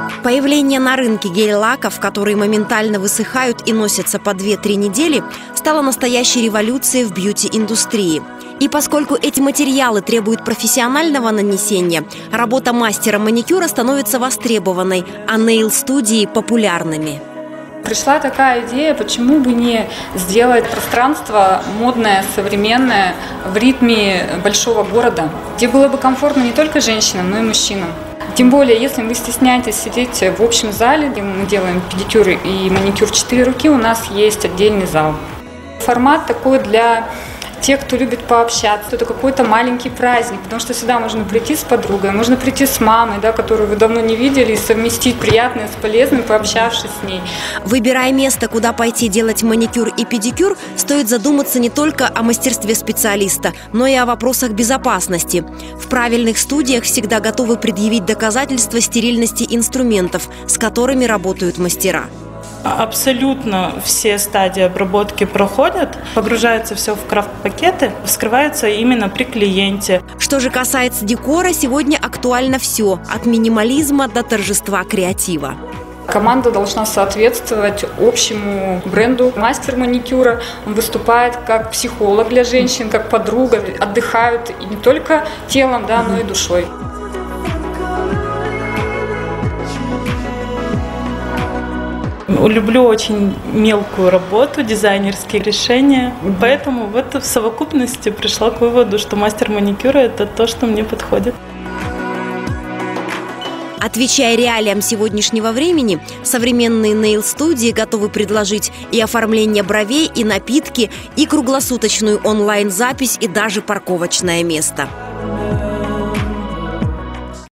Появление на рынке гель-лаков, которые моментально высыхают и носятся по 2-3 недели, стало настоящей революцией в бьюти-индустрии. И поскольку эти материалы требуют профессионального нанесения, работа мастера маникюра становится востребованной, а нейл-студии – популярными. Пришла такая идея, почему бы не сделать пространство модное, современное, в ритме большого города, где было бы комфортно не только женщинам, но и мужчинам. Тем более, если вы стесняетесь сидеть в общем зале, где мы делаем педикюр и маникюр в 4 руки, у нас есть отдельный зал. Формат такой для тех, кто любит пообщаться, это какой-то маленький праздник, потому что сюда можно прийти с подругой, можно прийти с мамой, которую вы давно не видели, и совместить приятное с полезным, пообщавшись с ней. Выбирая место, куда пойти делать маникюр и педикюр, стоит задуматься не только о мастерстве специалиста, но и о вопросах безопасности. В правильных студиях всегда готовы предъявить доказательства стерильности инструментов, с которыми работают мастера. Абсолютно все стадии обработки проходят, погружается все в крафт-пакеты, вскрывается именно при клиенте. Что же касается декора, сегодня актуально все, от минимализма до торжества креатива. Команда должна соответствовать общему бренду. Мастер маникюра, он выступает как психолог для женщин, как подруга, отдыхают и не только телом, но и душой. Люблю очень мелкую работу, дизайнерские решения, поэтому в совокупности пришла к выводу, что мастер маникюра – это то, что мне подходит. Отвечая реалиям сегодняшнего времени, современные нейл-студии готовы предложить и оформление бровей, и напитки, и круглосуточную онлайн-запись, и даже парковочное место.